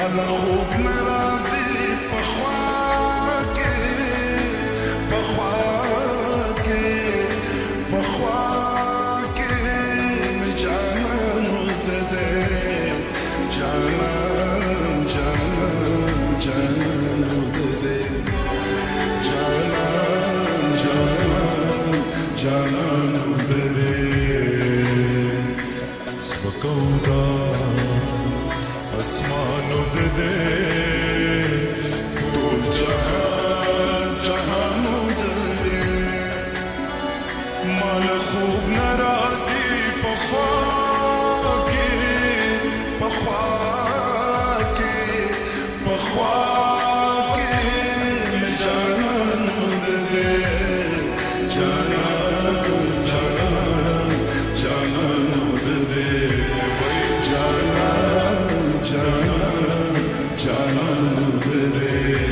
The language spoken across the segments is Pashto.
مالا خوب نرازی پخواکی می جانانو دده جانانو دده جانانو دده سپکودا اسمانو دده ټول جهانو دده مال خوب نرازی پخواکی می جانانو دده جانانو دده جانانو دده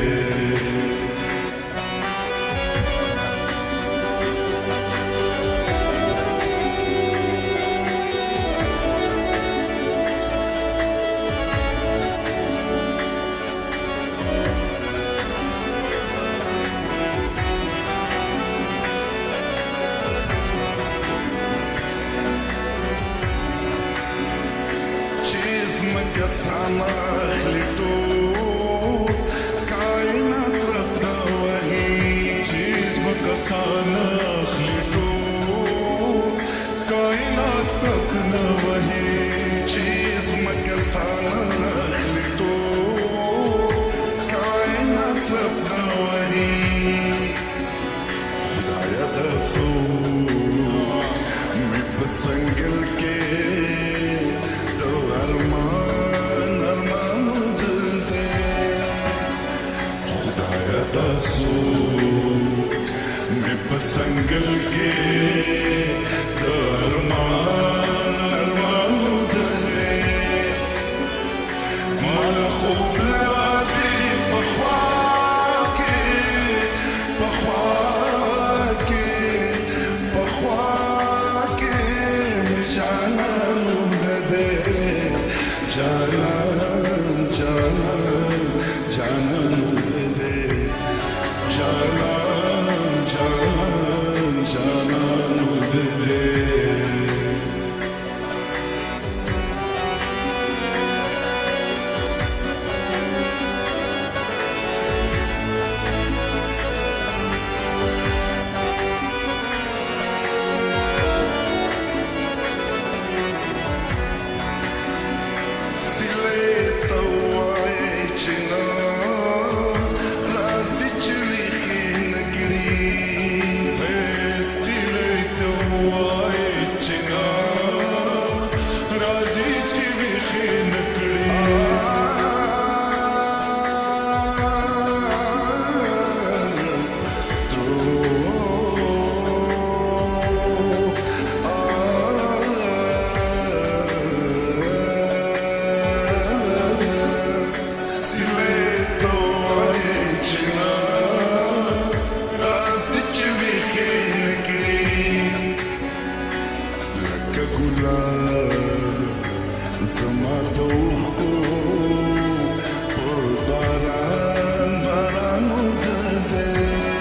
ساما خلطو کائنات ربنا وحی چیز مکسانا خلطو کائنات ربنا وحی چیز مکسانا خلطو کائنات ربنا وحی خدایا دسو میں پسنگل کے تو داسو میں پسنگل کے ارمانو دے مالا خوب نرازی پخواکی می جانانو دے جانانو دے جانانو دے زما دوخو پر بارانو دده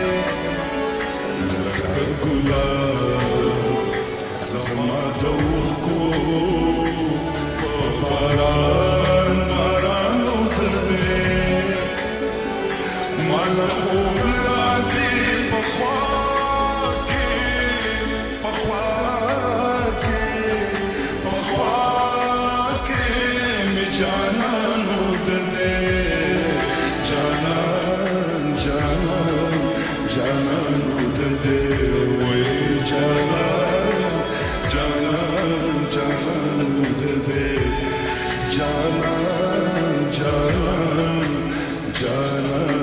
لکه ګلاب زما دوخو پر بارانو دده مالا خوب رازی پخواکی جانانو دده جانانو دده وی جانانو دده جانان